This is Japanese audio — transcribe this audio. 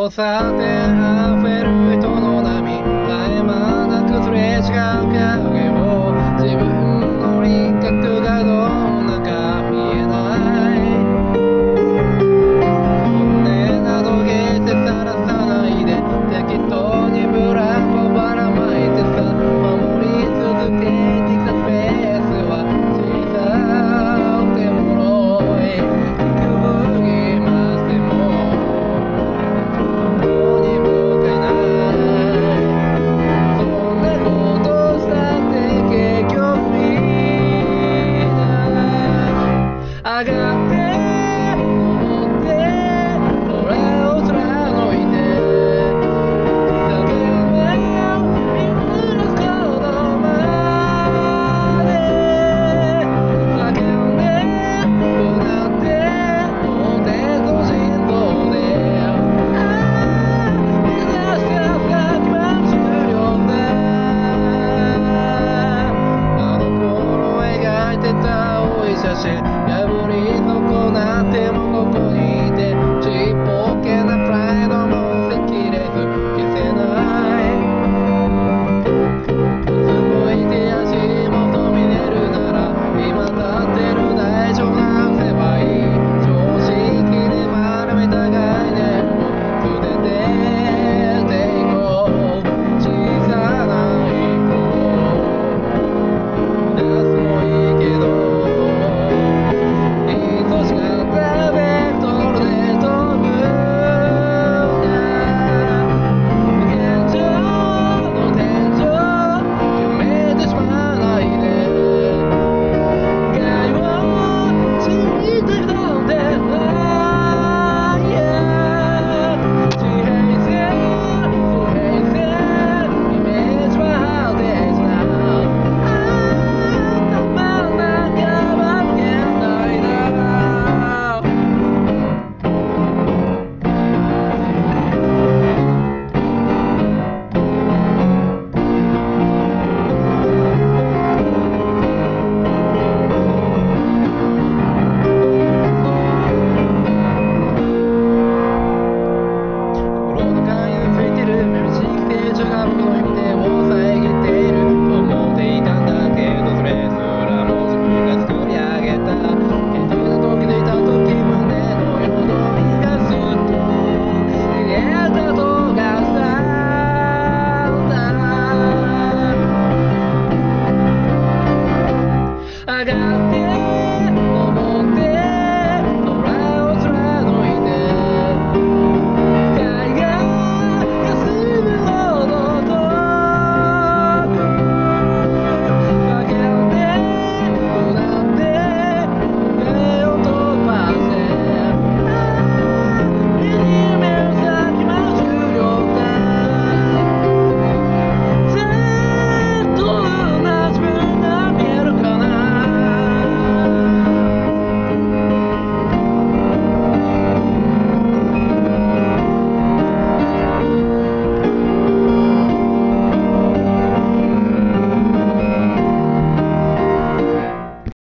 交差点溢れる人の波、絶え間なくすれ違う影を、自分の輪郭がどんなか見えない。本音など決してさらさないで、適当にブランコばらまいてさ、守り続けてきたスペースは小さくて脆い。くぎましてもどこにも置けない。そんなことしたって結局みんな上がって登って空を貫いて、影を見下ろすことまで叫んでうなってとてと心臓で、目指した先は終了だ。あの頃描いてた青い写真破り損なっても